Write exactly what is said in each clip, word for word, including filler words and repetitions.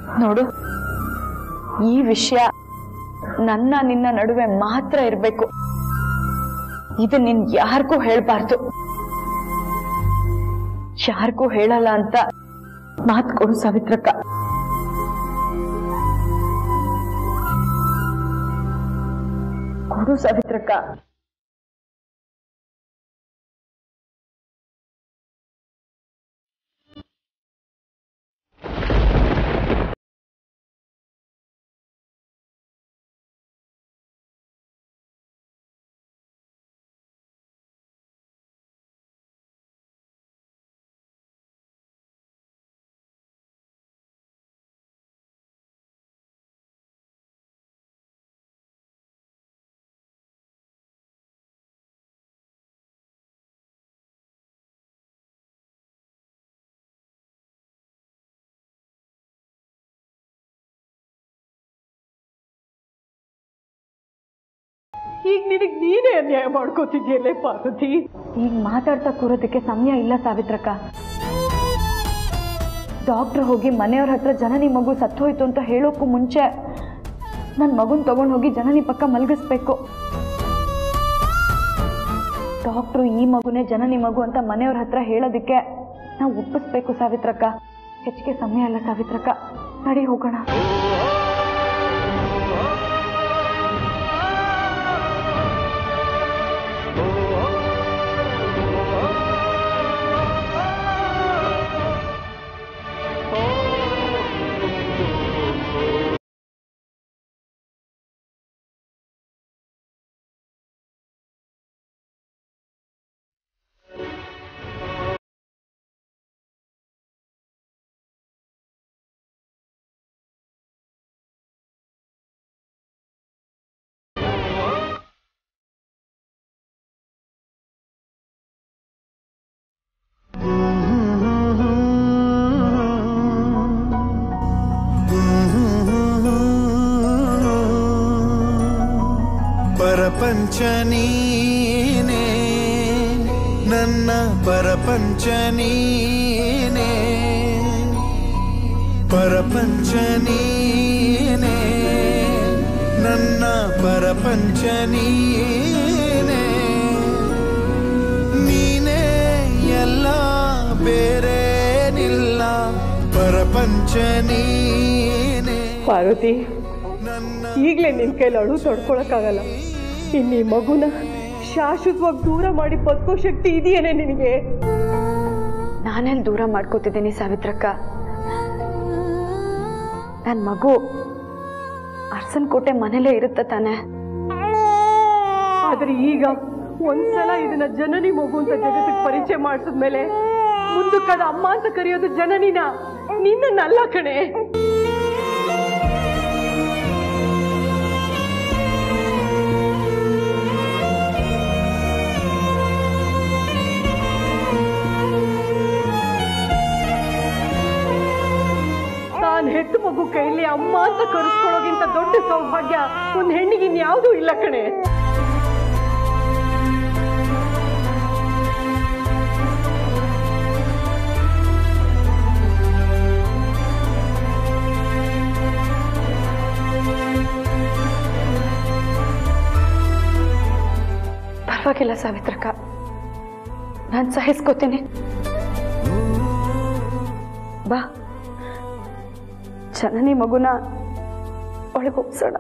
ನೋಡು, ಈ ವಿಷಯ ನನ್ನ ನಿನ್ನ ನಡುವೆ ಮಾತ್ರ ಇರಬೇಕು. ಇದು ನಿನ್ ಯಾರಿಗೂ ಹೇಳ್ಬಾರ್ದು. ಯಾರಿಗೂ ಹೇಳಲ್ಲ ಅಂತ ಮಾತು ಕೊಡು ಸಾವಿತ್ರಕ್ಕ. ಕೊಡು ಸಾವಿತ್ರಕ್ಕ. ಈಗ ನಿನಗೆ ನೀನೇ ಅನ್ಯಾಯ ಮಾಡ್ಕೋತಿದ್ಯಲ್ಲೇ ಪಾರ್ವತಿ. ಈಗ ಮಾತಾಡ್ತಾ ಕೂರೋದಕ್ಕೆ ಸಮಯ ಇಲ್ಲ ಸಾವಿತ್ರಕ್ಕ. ಡಾಕ್ಟರ್ ಹೋಗಿ ಮನೆಯವ್ರ ಹತ್ರ ಜನನಿ ಮಗು ಸತ್ತೋಯ್ತು ಅಂತ ಹೇಳೋಕ್ಕೂ ಮುಂಚೆ ನನ್ನ ಮಗುನ್ ತಗೊಂಡು ಹೋಗಿ ಜನನಿ ಪಕ್ಕ ಮಲಗಿಸ್ಬೇಕು. ಡಾಕ್ಟ್ರು ಈ ಮಗುನೇ ಜನನಿ ಮಗು ಅಂತ ಮನೆಯವ್ರ ಹತ್ರ ಹೇಳೋದಕ್ಕೆ ನಾವು ಒಪ್ಪಿಸ್ಬೇಕು ಸಾವಿತ್ರಕ್ಕ. ಹೆಚ್ಚಿಗೆ ಸಮಯ ಇಲ್ಲ ಸಾವಿತ್ರಕ್ಕ, ನಡಿ ಹೋಗೋಣ. परपंच नीने नन्न परपंच नीने परपंच नीने नन्न परपंच नीने नीने ಎಲ್ಲ ಬೇರೆ ನಿಲ್ಲ परपंच नीने. ಪಾರ್ವತಿ, ಈಗಲೇ ನಿನ್ ಕೈಲಿ ಅಳು ತಡ್ಕೊಳಕ್ಕಾಗಲ್ಲ. ಇನ್ನು ಈ ಮಗುನ ಶಾಶ್ವತವಾಗಿ ದೂರ ಮಾಡಿ ಬದುಕೋ ಶಕ್ತಿ ಇದೆಯೇನೆ ನಿನಗೆ? ನಾನೆಲ್ಲಿ ದೂರ ಮಾಡ್ಕೋತಿದ್ದೀನಿ ಸಾವಿತ್ರಕ್ಕ. ನನ್ನ ಮಗು ಅರಸನಕೋಟೆ ಮನೇಲೇ ಇರುತ್ತೆ ತಾನೆ. ಆದ್ರೆ ಈಗ ಒಂದ್ಸಲ ಇದನ್ನ ಜನನಿ ಮಗು ಅಂತ ಜಗತ್ತಿಗೆ ಪರಿಚಯ ಮಾಡಿಸಿದ್ಮೇಲೆ ಮುಂದಕ್ಕದ ಅಮ್ಮ ಅಂತ ಕರೆಯೋದು ಜನನಿನ, ನಿನ್ನಲ್ಲ ಕಣೆ. ನಾನು ಹೆತ್ತು ಮಗು ಕೈಲಿ ಅಮ್ಮ ಅಂತ ಕರೆಸ್ಕೊಳ್ಳೋಗಿಂತ ದೊಡ್ಡ ಸೌಭಾಗ್ಯ ಒಂದು ಹೆಣ್ಣಿಗೆ ಇನ್ಯಾವುದೂ ಇಲ್ಲ ಕಣೆ. ಪರವಾಗಿಲ್ಲ ಸಾವಿತ್ರಕ್ಕ, ನಾನು ಸಹಿಸ್ಕೋತೀನಿ. ಬಾ, ಜನನಿ ಮಗುನ ಒಳಗೆ ಹೋಗ್ಸೋಣ.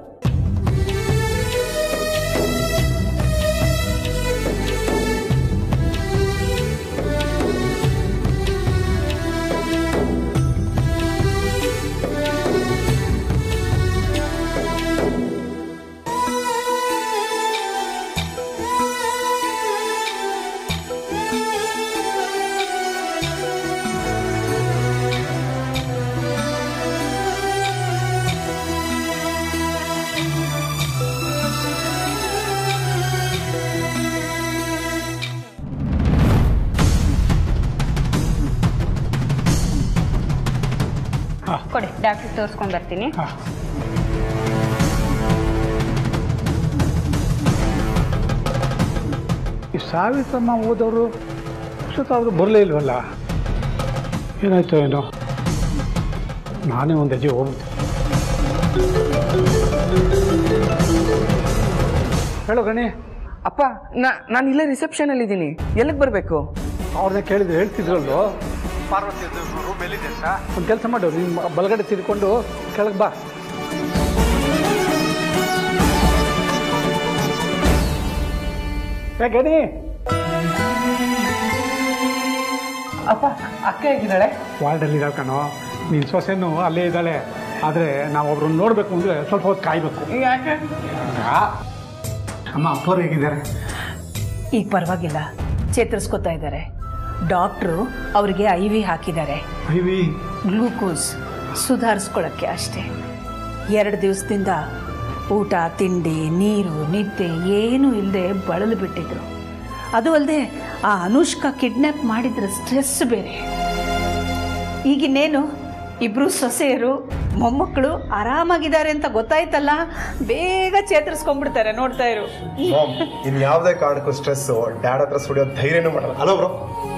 ಕೊಡಿ, ಡಾಕ್ಟರ್ ತೋರಿಸ್ಕೊಂಡು ಬರ್ತೀನಿ. ಈ ಸಾವಿತ್ರಮ್ಮ ಓದವರು ಅಷ್ಟೊತ್ತಾದರೂ ಬರಲೇ ಇಲ್ವಲ್ಲ, ಏನಾಯ್ತು ಏನೋ? ನಾನೇ ಒಂದು ಹೆಜ್ಜೆ ಹೋಗ್ಬಿಡ್ತೀನಿ. ಹೇಳೋ ಗಣಿ. ಅಪ್ಪ ನಾ ನಾನು ಇಲ್ಲೇ ರಿಸೆಪ್ಷನಲ್ಲಿ ಇದ್ದೀನಿ. ಎಲ್ಲಿಗೆ ಬರಬೇಕು? ಅವ್ರನ್ನೇ ಕೇಳಿದ್ರೆ ಹೇಳ್ತಿದ್ರಲ್ವ ಪಾರ್ವತಿ ರೂಮ್ ಎಲ್ಲಿದೆ ಅಂತ. ಒಂದು ಕೆಲಸ ಮಾಡು, ನಿಮ್ಮ ಬಲಗಡೆ ತಿರ್ಕೊಂಡು ಕೆಳಗೆ ಬಾ. ಏ ಗಣಿ. ಅಪ್ಪ ಅಕ್ಕ ಹೇಗಿದ್ದಾಳೆ? ವಾರ್ಡಲ್ಲಿ ಇದ್ದಾಳೆ ಕಣೋ. ನಿನ್ನ ಸೊಸೆನೂ ಅಲ್ಲೇ ಇದ್ದಾಳೆ. ಆದರೆ ನಾವು ಒಬ್ರನ್ನ ನೋಡಬೇಕು ಅಂದರೆ ಸ್ವಲ್ಪ ಹೊತ್ತು ಕಾಯಬೇಕು. ಯಾಕೆ? ಅಮ್ಮ ಅಪ್ಪವ್ರು ಹೇಗಿದ್ದಾರೆ? ಈಗ ಪರವಾಗಿಲ್ಲ, ಚೇತರಿಸ್ಕೊತಾ ಇದ್ದಾರೆ. ಡಾಕ್ಟ್ರು ಅವರಿಗೆ ಐ ವಿ ಹಾಕಿದ್ದಾರೆ. ಐ ವಿ ಗ್ಲೂಕೋಸ್ ಸುಧಾರಿಸ್ಕೊಳ್ಳೋಕ್ಕೆ ಅಷ್ಟೇ. ಎರಡು ದಿವಸದಿಂದ ಊಟ ತಿಂಡಿ ನೀರು ನಿದ್ದೆ ಏನೂ ಇಲ್ಲದೆ ಬಳಲು ಬಿಟ್ಟಿದ್ರು. ಅದು ಅಲ್ಲದೆ ಆ ಅನುಷ್ಕಾ ಕಿಡ್ನ್ಯಾಪ್ ಮಾಡಿದ್ರ ಸ್ಟ್ರೆಸ್ ಬೇರೆ. ಈಗಿನ್ನೇನು ಇಬ್ಬರು ಸೊಸೆಯರು ಮೊಮ್ಮಕ್ಕಳು ಆರಾಮಾಗಿದ್ದಾರೆ ಅಂತ ಗೊತ್ತಾಯ್ತಲ್ಲ, ಬೇಗ ಚೇತರಿಸ್ಕೊಂಡ್ಬಿಡ್ತಾರೆ. ನೋಡ್ತಾ ಇರು. ಇನ್ ಯಾವುದೇ ಕಾರಣಕ್ಕೂ ಸ್ಟ್ರೆಸ್ ಡ್ಯಾಡ್ ಹತ್ರ ಸುಡಿಯೋ ಧೈರ್ಯನೂ ಮಾಡಲ್ಲ. Hello bro.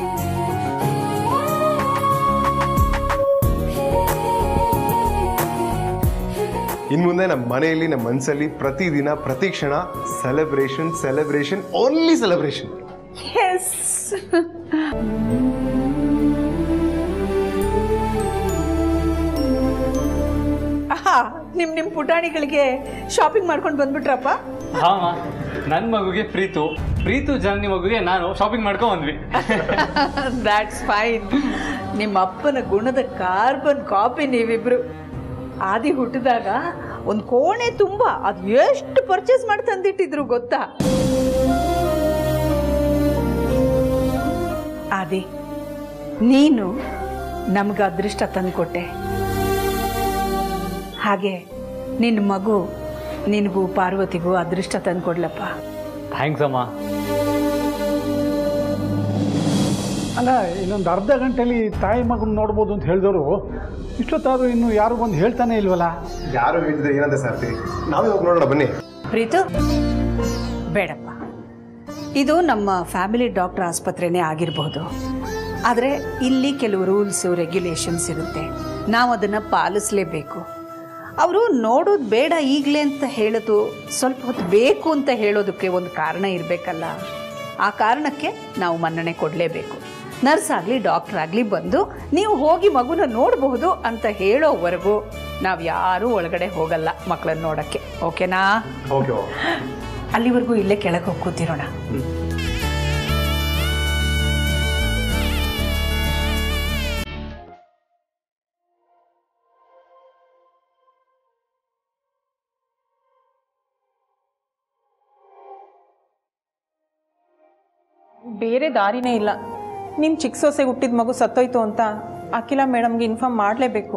ಇನ್ ಮುಂದೆ ನಮ್ಮ ಮನೆಯಲ್ಲಿ ನಮ್ಮ ಮನಸ್ಸಲ್ಲಿ ಪ್ರತಿದಿನ ಪ್ರತಿ ಕ್ಷಣ celebration celebration only celebration. Yes. ನಿಮ್ ನಿಮ್ ಪುಟಾಣಿಗಳಿಗೆ ಶಾಪಿಂಗ್ ಮಾಡ್ಕೊಂಡು ಬಂದ್ಬಿಟ್ರಪ್ಪ? ಹಾಂ, ನನ್ನ ಮಗುಗೆ ಪ್ರೀತು, ಪ್ರೀತು ಜನನಿ ಮಗುಗೆ ನಾನು ಶಾಪಿಂಗ್ ಮಾಡ್ಕೊಂಡು ಬಂದ್ವಿ. That's fine. ನಿಮ್ಮ ಅಪ್ಪನ ಗುಣದ ಕಾರ್ಬನ್ ಕಾಪಿ ನೀವಿಬ್ರು. ಆದಿ ಹುಟ್ಟಿದಾಗ ಒಂದು ಕೋಣೆ ತುಂಬ ಅದು ಎಷ್ಟು ಪರ್ಚೇಸ್ ಮಾಡಿ ತಂದಿಟ್ಟಿದ್ರು ಗೊತ್ತಾ? ಆದಿ, ನೀನು ನಮ್ಗೆ ಅದೃಷ್ಟ ತಂದುಕೊಟ್ಟೆ. ಹಾಗೆ ನಿನ್ನ ಮಗು ನಿನಗೂ ಪಾರ್ವತಿಗೂ ಅದೃಷ್ಟ ತಂದುಕೊಡ್ಲಪ್ಪ. ಥ್ಯಾಂಕ್ಸ್ ಅಮ್ಮ. ಅಲ್ಲ, ಇನ್ನೊಂದು ಅರ್ಧ ಗಂಟೆಯಲ್ಲಿ ತಾಯಿ ಮಗನ ನೋಡ್ಬೋದು ಅಂತ ಹೇಳಿದವರು ಇಷ್ಟೊತ್ತಾದರೂ ಇನ್ನು ಯಾರು ಬಂದು ಹೇಳ್ತಾನೆ ಇಲ್ವಲ್ಲ? ಯಾರು ಹೇಳಿದ್ರೆ ಏನಂತ ಸಾರ್ತಿ, ನಾವೇ ಹೋಗಿ ನೋಡೋಣ ಬನ್ನಿ. ಪ್ರೀತು, ಬೇಡಪ್ಪ. ಇದು ನಮ್ಮ ಫ್ಯಾಮಿಲಿ ಡಾಕ್ಟರ್ ಆಸ್ಪತ್ರೆನೇ ಆಗಿರಬಹುದು. ಆದರೆ ಇಲ್ಲಿ ಕೆಲವು ರೂಲ್ಸು ರೆಗ್ಯುಲೇಷನ್ಸ್ ಇರುತ್ತೆ, ನಾವು ಅದನ್ನು ಪಾಲಿಸಲೇಬೇಕು. ಅವರು ನೋಡೋದು ಬೇಡ ಈಗಲೇ ಅಂತ ಹೇಳೋದು, ಸ್ವಲ್ಪ ಹೊತ್ತು ಬೇಕು ಅಂತ ಹೇಳೋದಕ್ಕೆ ಒಂದು ಕಾರಣ ಇರಬೇಕಲ್ಲ. ಆ ಕಾರಣಕ್ಕೆ ನಾವು ಮನ್ನಣೆ ಕೊಡಲೇಬೇಕು. ನರ್ಸ್ ಆಗಲಿ ಡಾಕ್ಟರ್ ಆಗಲಿ ಬಂದು ನೀವು ಹೋಗಿ ಮಗುನ ನೋಡಬಹುದು ಅಂತ ಹೇಳೋವರೆಗೂ ನಾವು ಯಾರೂ ಒಳಗಡೆ ಹೋಗಲ್ಲ ಮಕ್ಕಳನ್ನ ನೋಡೋಕ್ಕೆ. ಓಕೆನಾ? ಓಕೆ. ಅಲ್ಲಿವರೆಗೂ ಇಲ್ಲೇ ಕೆಳಗೆ ಹೋಗಿ ಕೂತಿರೋಣ. ಬೇರೆ ದಾರಿನೇ ಇಲ್ಲ. ನಿಮ್ಮ ಚಿಕ್ಕ ಸೊಸೆಗೆ ಹುಟ್ಟಿದ ಮಗು ಸತ್ತೋಯ್ತು ಅಂತ ಅಖಿಲಾ ಮೇಡಮ್ಗೆ ಇನ್ಫಾರ್ಮ್ ಮಾಡಲೇಬೇಕು.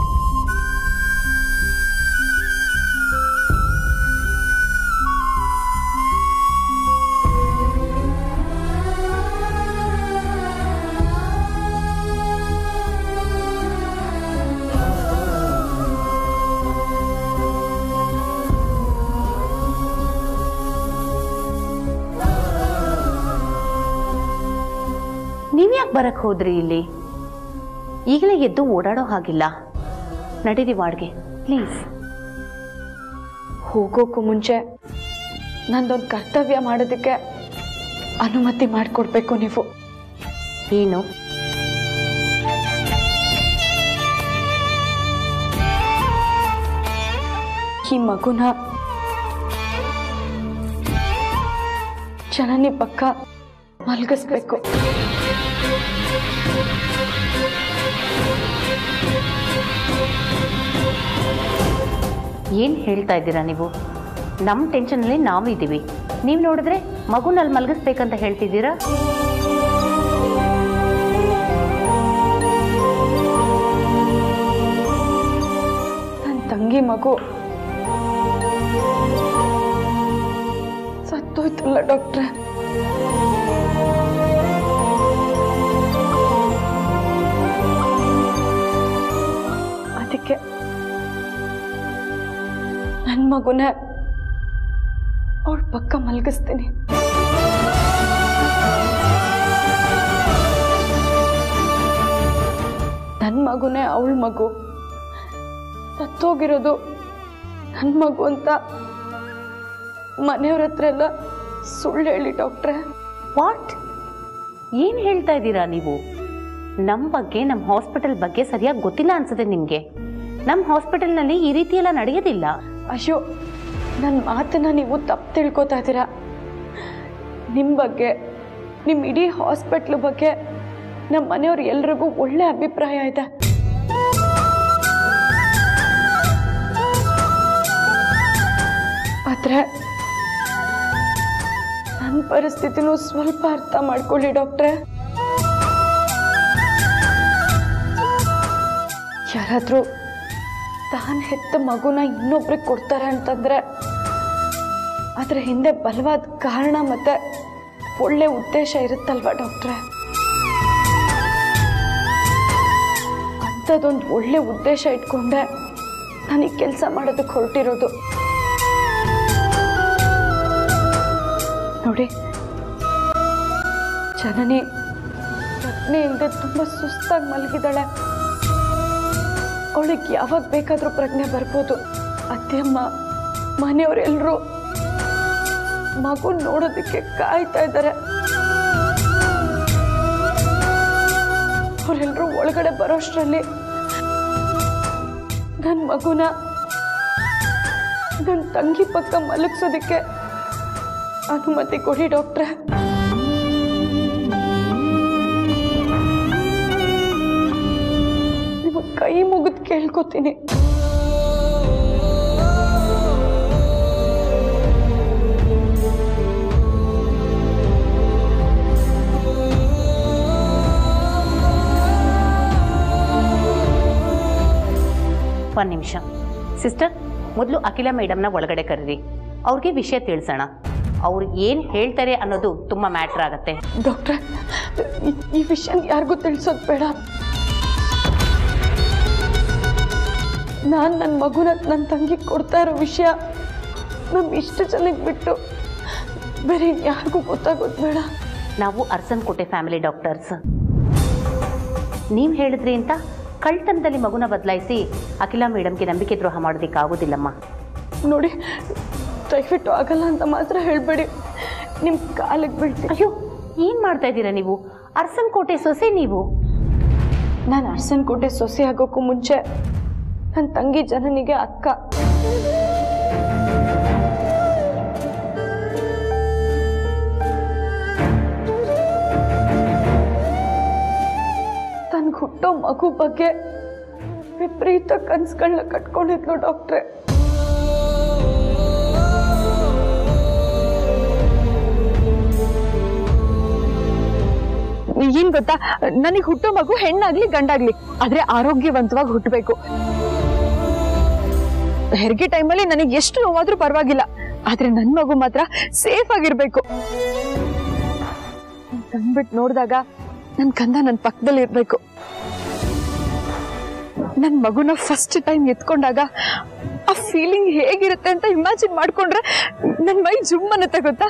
ನೀವ್ಯಾಕೆ ಬರಕ್ ಹೋದ್ರಿ ಇಲ್ಲಿ? ಈಗಲೇ ಎದ್ದು ಓಡಾಡೋ ಹಾಗಿಲ್ಲ. ನಡೀರಿ ವಾರ್ಡ್ಗೆ ಪ್ಲೀಸ್. ಹೋಗೋಕ್ಕೂ ಮುಂಚೆ ನಂದೊಂದು ಕರ್ತವ್ಯ ಮಾಡೋದಕ್ಕೆ ಅನುಮತಿ ಮಾಡಿಕೊಡ್ಬೇಕು ನೀವು. ಏನು? ಈ ಮಗುನ ಜನನಿ ಪಕ್ಕ ಮಲಗಿಸ್ಬೇಕು. ಏನು ಹೇಳ್ತಾ ಇದ್ದೀರಾ ನೀವು? ನಮ್ಮ ಟೆನ್ಷನಲ್ಲಿ ನಾವು ಇದ್ದೀವಿ, ನೀವು ನೋಡಿದ್ರೆ ಮಗುನಲ್ಲಿ ಮಲಗಿಸ್ಬೇಕಂತ ಹೇಳ್ತಿದ್ದೀರಾ? ನನ್ನ ತಂಗಿ ಮಗು ಸತ್ತೋಯ್ತಲ್ಲ ಡಾಕ್ಟ್ರೆ. ಅದಕ್ಕೆ ನನ್ನ ಮಗುನ ಅವಳ ಪಕ್ಕ ಮಲಗಿಸ್ತೀನಿ. ನನ್ನ ಮಗುನೇ ಅವಳ ಮಗು, ಸತ್ತೋಗಿರೋದು ನನ್ನ ಮಗು ಅಂತ ಮನೆಯವ್ರ ಹತ್ರ ಎಲ್ಲ ಸುಳ್ಳು ಹೇಳಿ ಡಾಕ್ಟ್ರೆ. ವಾಟ್? ಏನು ಹೇಳ್ತಾ ಇದ್ದೀರಾ ನೀವು? ನಮ್ಮ ಬಗ್ಗೆ, ನಮ್ಮ ಹಾಸ್ಪಿಟಲ್ ಬಗ್ಗೆ ಸರಿಯಾಗಿ ಗೊತ್ತಿಲ್ಲ ಅನ್ಸುತ್ತೆ ನಿಮಗೆ. ನಮ್ಮ ಹಾಸ್ಪಿಟಲ್ನಲ್ಲಿ ಈ ರೀತಿ ಎಲ್ಲ ನಡೆಯೋದಿಲ್ಲ. ಅಯ್ಯೋ, ನನ್ನ ಮಾತನ್ನ ನೀವು ತಪ್ಪು ತಿಳ್ಕೊತಾ ಇದ್ದೀರಾ. ನಿಮ್ಮ ಬಗ್ಗೆ, ನಿಮ್ಮ ಇಡೀ ಹಾಸ್ಪಿಟ್ಲ್ ಬಗ್ಗೆ ನಮ್ಮ ಮನೆಯವ್ರು ಎಲ್ರಿಗೂ ಒಳ್ಳೆ ಅಭಿಪ್ರಾಯ ಇದೆ. ಆದರೆ ನನ್ನ ಪರಿಸ್ಥಿತಿನೂ ಸ್ವಲ್ಪ ಅರ್ಥ ಮಾಡ್ಕೊಳ್ಳಿ ಡಾಕ್ಟ್ರೆ. ಯಾರಾದರೂ ತಾನು ಹೆತ್ತ ಮಗುನ ಇನ್ನೊಬ್ರಿಗೆ ಕೊಡ್ತಾರೆ ಅಂತಂದ್ರೆ ಅದ್ರ ಹಿಂದೆ ಬಲವಾದ ಕಾರಣ ಮತ್ತೆ ಒಳ್ಳೆ ಉದ್ದೇಶ ಇರುತ್ತಲ್ವಾ ಡಾಕ್ಟ್ರೆ? ಅಂಥದ್ದೊಂದು ಒಳ್ಳೆ ಉದ್ದೇಶ ಇಟ್ಕೊಂಡೆ ನಾನು ಈ ಕೆಲಸ ಮಾಡೋದಕ್ಕೆ ಹೊರಟಿರೋದು. ನೋಡಿ, ಜನನಿ ಪ್ರಜ್ಞೆಯಿಂದ ತುಂಬ ಸುಸ್ತಾಗಿ ಮಲಗಿದಾಳೆ. ಅವಳಿಗೆ ಯಾವಾಗ ಬೇಕಾದರೂ ಪ್ರಜ್ಞೆ ಬರ್ಬೋದು. ಅತ್ತೆಯಮ್ಮ, ಮನೆಯವರೆಲ್ಲರೂ ಮಗು ನೋಡೋದಕ್ಕೆ ಕಾಯ್ತಾ ಇದ್ದಾರೆ. ಅವರೆಲ್ಲರೂ ಒಳಗಡೆ ಬರೋಷ್ಟರಲ್ಲಿ ನನ್ನ ಮಗುನ ನನ್ನ ತಂಗಿ ಪಕ್ಕ ಮಲಗಿಸೋದಕ್ಕೆ ಅನುಮತಿ ಕೊಡಿ ಡಾಕ್ಟ್ರೆ. ನಿಮ್ಮ ಕೈ ಮುಗಿದು ಕೇಳ್ಕೊತೀನಿ. ಒಂದು ನಿಮಿಷ ಸಿಸ್ಟರ್, ಮೊದಲು ಅಖಿಲ ಮೇಡಮ್ನ ಒಳಗಡೆ ಕರೀರಿ. ಅವ್ರಿಗೆ ವಿಷಯ ತಿಳಿಸೋಣ. ಅವ್ರು ಏನು ಹೇಳ್ತಾರೆ ಅನ್ನೋದು ತುಂಬ ಮ್ಯಾಟ್ರ್ ಆಗುತ್ತೆ. ಡಾಕ್ಟ್ರೆ, ಈ ವಿಷಯ ಯಾರಿಗೂ ತಿಳಿಸೋದು ಬೇಡ. ನಾನು ನನ್ನ ಮಗುನ ನನ್ನ ತಂಗಿ ಕೊಡ್ತಾ ಇರೋ ವಿಷಯ ನಮ್ಮ ಇಷ್ಟು ಜನಕ್ಕೆ ಬಿಟ್ಟು ಬೇರೆ ಯಾರಿಗೂ ಗೊತ್ತಾಗೋದು ಬೇಡ. ನಾವು ಅರಸನಕೋಟೆ ಫ್ಯಾಮಿಲಿ ಡಾಕ್ಟರ್ಸ್. ನೀವು ಹೇಳಿದ್ರಿ ಅಂತ ಕಳ್ತನದಲ್ಲಿ ಮಗುನ ಬದಲಾಯಿಸಿ ಅಖಿಲ ಮೇಡಮ್ಗೆ ನಂಬಿಕೆ ದ್ರೋಹ ಮಾಡೋದಕ್ಕಾಗೋದಿಲ್ಲಮ್ಮ. ನೋಡಿ, ದಯವಿಟ್ಟು ಆಗಲ್ಲ ಅಂತ ಮಾತ್ರ ಹೇಳಬೇಡಿ. ನಿಮ್ಮ ಕಾಲಿಗೆ ಬೀಳ್ತೀನಿ. ಅಯ್ಯೋ, ಏನು ಮಾಡ್ತಾ ಇದ್ದೀರಾ ನೀವು? ಅರಸನಕೋಟೆ ಸೊಸೆ ನೀವು. ನಾನು ಅರಸನಕೋಟೆ ಸೊಸೆ ಆಗೋಕ್ಕೂ ಮುಂಚೆ ನನ್ನ ತಂಗಿ ಜನನಿಗೆ ಅಕ್ಕ. ತನ್ಗೆ ಹುಟ್ಟೋ ಮಗು ಬಗ್ಗೆ ವಿಪರೀತ ಕನ್ಸುಗಳನ್ನ ಕಟ್ಕೊಂಡಿದ್ಲು ಡಾಕ್ಟ್ರೆ. ಏನ್ ಗೊತ್ತಾ, ನನಗೆ ಹುಟ್ಟೋ ಮಗು ಹೆಣ್ಣಾಗ್ಲಿ ಗಂಡಾಗ್ಲಿ ಆದ್ರೆ ಆರೋಗ್ಯವಂತವಾಗಿ ಹುಟ್ಟಬೇಕು. ಹೆರಿಗೆ ಟೈಮಲ್ಲಿ ನನಗೆ ಎಷ್ಟು ನೋವಾದ್ರೂ ಪರವಾಗಿಲ್ಲ, ಆದ್ರೆ ನನ್ ಮಗು ಮಾತ್ರ ಸೇಫ್ ಆಗಿರ್ಬೇಕು. ಕಂಡ್ಬಿಟ್ಟು ನೋಡಿದಾಗ ನನ್ ಕಂದ ನನ್ ಪಕ್ಕದಲ್ಲಿ ಇರ್ಬೇಕು. ನನ್ ಮಗುನ ಫಸ್ಟ್ ಟೈಮ್ ಎತ್ಕೊಂಡಾಗ ಆ ಫೀಲಿಂಗ್ ಹೇಗಿರುತ್ತೆ ಅಂತ ಇಮ್ಯಾಜಿನ್ ಮಾಡ್ಕೊಂಡ್ರೆ ನನ್ ಮೈ ಜುಮ್ ಅನ್ನತ್ತೆ ಗೊತ್ತಾ.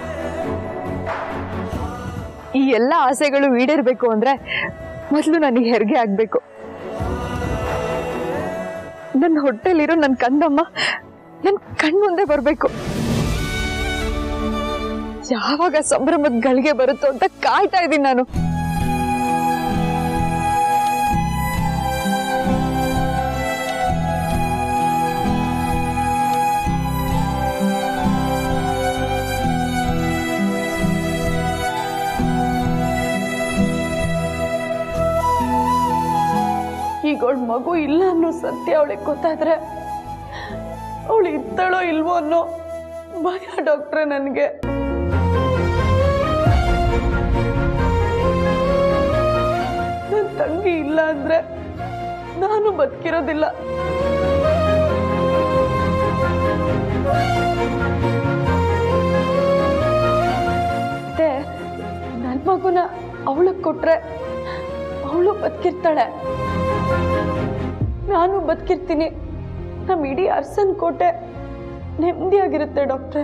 ಈ ಎಲ್ಲ ಆಸೆಗಳು ಈಡೇರ್ಬೇಕು ಅಂದ್ರೆ ಮೊದಲು ನನಗೆ ಹೆರಿಗೆ ಆಗ್ಬೇಕು. ನನ್ನ ಹೊಟ್ಟೆಲಿರೋ ನನ್ನ ಕಂದಮ್ಮ ನನ್ ಕಣ್ ಮುಂದೆ ಬರ್ಬೇಕು. ಯಾವಾಗ ಸಂಭ್ರಮದ ಗಳಿಗೆ ಬರುತ್ತೋ ಅಂತ ಕಾಯ್ತಾ ಇದ್ದೀನಿ ನಾನು. ಈಗ ಅವಳ ಮಗು ಇಲ್ಲ ಅನ್ನೋ ಸತ್ಯ ಅವಳಿಗೆ ಗೊತ್ತಾದ್ರೆ ಅವಳು ಇದ್ದಾಳೋ ಇಲ್ವೋ ಅನ್ನೋ ಭಯ ಡಾಕ್ಟ್ರೆ ನನಗೆ. ನನ್ನ ತಂಗಿ ಇಲ್ಲ ಅಂದ್ರೆ ನಾನು ಬದುಕಿರೋದಿಲ್ಲ. ಮತ್ತೆ ನನ್ನ ಮಗುನ ಅವಳಿಗೆ ಕೊಟ್ರೆ ಅವಳು ಬದುಕಿರ್ತಾಳೆ, ನಾನು ಬದುಕಿರ್ತೀನಿ. ನಮ್ಮ ಇಡೀ ಅರಸನಕೋಟೆ ನೆಮ್ಮದಿಯಾಗಿರುತ್ತೆ ಡಾಕ್ಟ್ರೆ.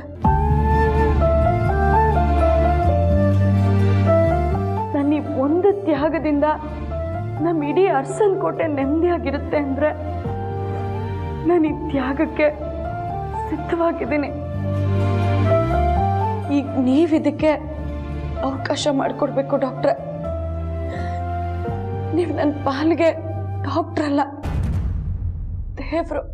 ನನ್ನ ಈ ಒಂದು ತ್ಯಾಗದಿಂದ ನಮ್ಮ ಇಡೀ ಅರಸನಕೋಟೆ ನೆಮ್ಮದಿಯಾಗಿರುತ್ತೆ ಅಂದ್ರೆ ನಾನು ಈ ತ್ಯಾಗಕ್ಕೆ ಸಿದ್ಧವಾಗಿದ್ದೀನಿ. ಈಗ ನೀವಿದಕ್ಕೆ ಅವಕಾಶ ಮಾಡಿಕೊಡ್ಬೇಕು ಡಾಕ್ಟ್ರೆ. ನೀವು ನನ್ನ ಪಾಲಿಗೆ ಡಾಕ್ಟ್ರ್ ಅಲ್ಲ, ದೇವ್ರು.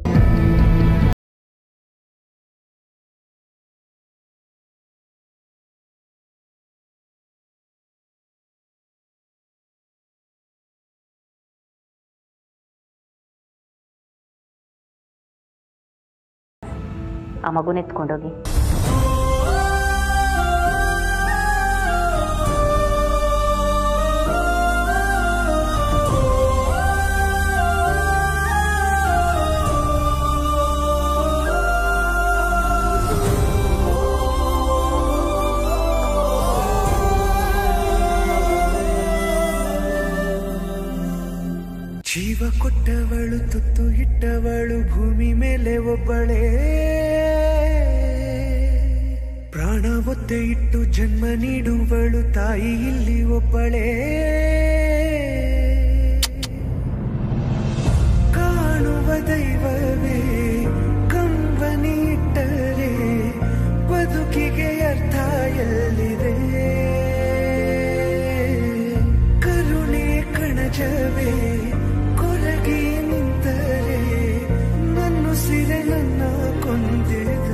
ಆ ಮಗುನ ಎತ್ಕೊಂಡೋಗಿ. ಜೀವ ಕೊಟ್ಟವಳು ತುತ್ತು ಇಟ್ಟವಳು ಭೂಮಿ ಮೇಲೆ ಒಬ್ಬಳೇ, ಪ್ರಾಣ ಒತ್ತೆ ಇಟ್ಟು ಜನ್ಮ ನೀಡುವಳು ತಾಯಿ ಇಲ್ಲಿ ಒಬ್ಬಳೇ. ಕಾಣುವ ದೈವವೇ ಕಂಬನಿ ಇಟ್ಟರೆ ಬದುಕಿಗೆ ಅರ್ಥ ಎಲ್ಲಿದೆ. ಕರುಣೆ ಕಣಜವೇ ಕೊರಗಿ ನಿಂತರೆ ನನ್ನುಸಿರೆ ನನ್ನ ಕೊಂದಿದೆ.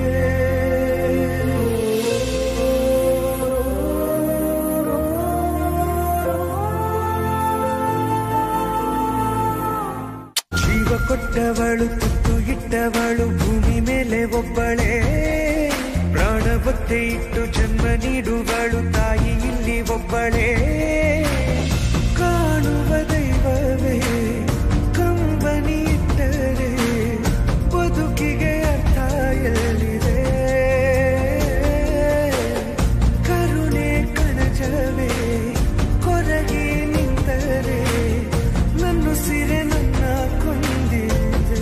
ಜೀವ ಕೊಟ್ಟವಳು ತುತ್ತು ಇಟ್ಟವಳು ಭೂಮಿ ಮೇಲೆ ಒಬ್ಬಳೇ, ಪ್ರಾಣ ಒತ್ತೆ ಇಟ್ಟು ಜನ್ಮ ನೀಡುವಳು ತಾಯಿ ಇಲ್ಲಿ ಒಬ್ಬಳೇ. ಕಾಣುವ ದೈವವೇ ಕಂಬನಿ ಇಟ್ಟರೆ ಬದುಕಿಗೆ ಅರ್ಥ ಎಲ್ಲಿದೆ. ಕರುಣೆ ಕಣಜವೇ ಕೊರಗಿ ನಿಂತರೆ ನನ್ನುಸಿರೆ ನನ್ನ ಕೊಂದಿದೆ.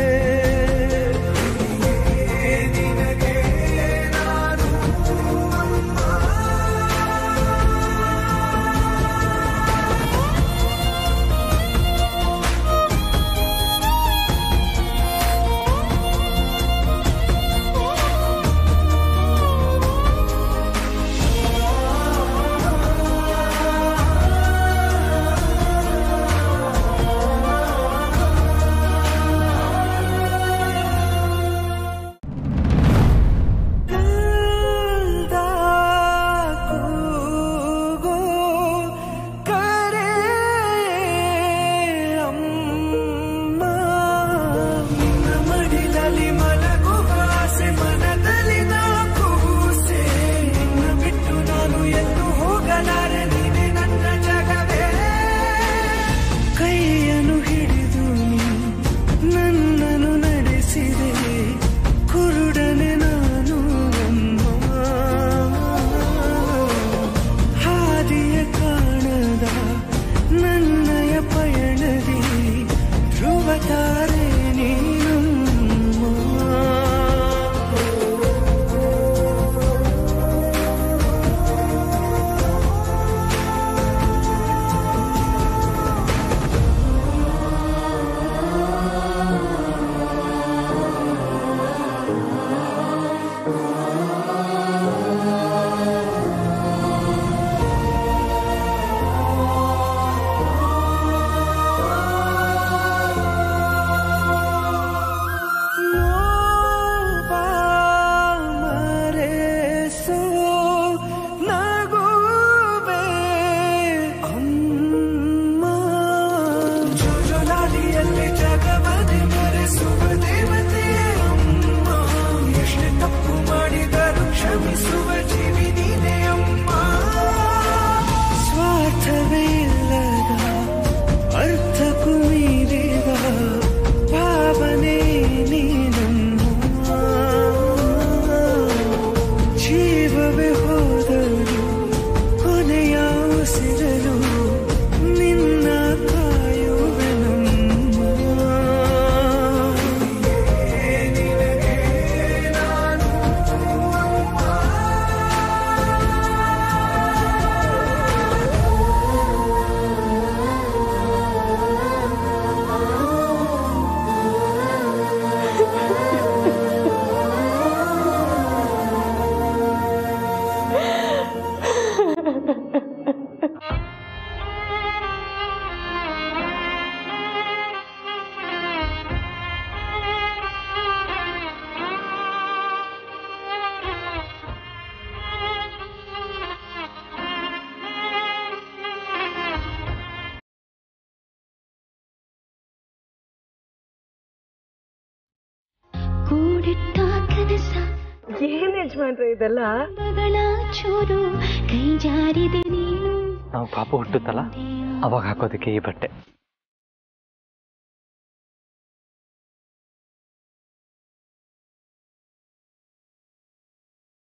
ನಿನಗೆ ನಾನು ಏನ್ ಯಜಮಾನ್ರೆ ಇದೆಲ್ಲ? ನಾವು ಪಾಪ ಹುಟ್ಟುತ್ತಲ್ಲ ಅವಾಗ ಹಾಕೋದಕ್ಕೆ ಈ ಬಟ್ಟೆ.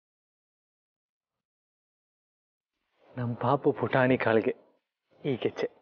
ನಮ್ಮ ಪಾಪು ಪುಟಾಣಿ ಕಾಳಿಗೆ ಈ ಗೆಚ್ಚೆ.